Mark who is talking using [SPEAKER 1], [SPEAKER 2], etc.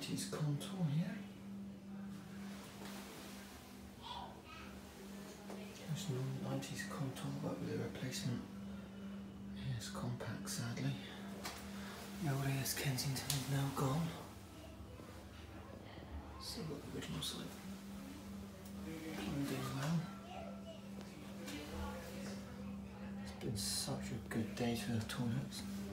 [SPEAKER 1] 90s contour here. There's no 90s contour, but with a replacement. Yes, compact, sadly. The old AS Kensington is now gone. See what the original's like. I'm doing well. It's been such a good day to the toilets.